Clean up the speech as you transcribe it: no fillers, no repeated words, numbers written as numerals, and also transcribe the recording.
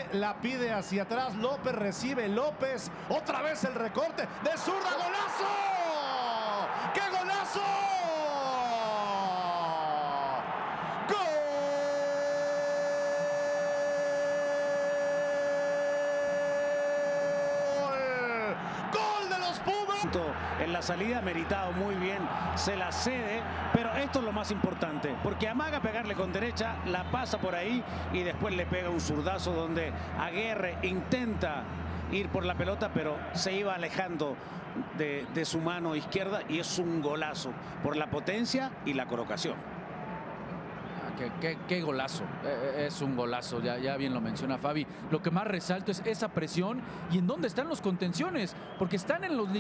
la pide hacia atrás. López recibe. López. Otra vez el recorte. De zurda. ¡Golazo! ¡Qué golazo! En la salida meritado muy bien, se la cede, pero esto es lo más importante, porque amaga pegarle con derecha, la pasa por ahí y después le pega un zurdazo donde Aguerre intenta ir por la pelota, pero se iba alejando de su mano izquierda y es un golazo por la potencia y la colocación. Qué golazo, es un golazo, ya bien lo menciona Fabi. Lo que más resalto es esa presión y en dónde están los contenciones, porque están en los